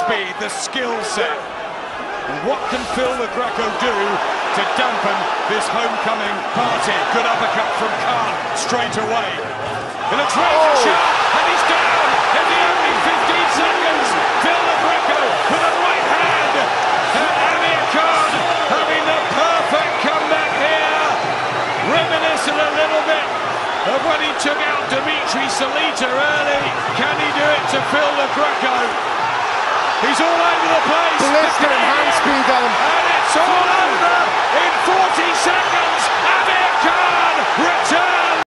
speed, the skill set. And what can Phil the Greco do to dampen this homecoming party? Good uppercut from Khan straight away. He looks ready for shot, and he's down in the opening 15 seconds. Phil the Greco with a right hand. And Amir Khan having the perfect comeback here. Reminiscent a little bit of when he took out Dimitri Salita early. Can he do it to Phil the Greco? He's all over the place. Ballistic hand speed, Alan. And it's all over in 40 seconds. Amir Khan returns.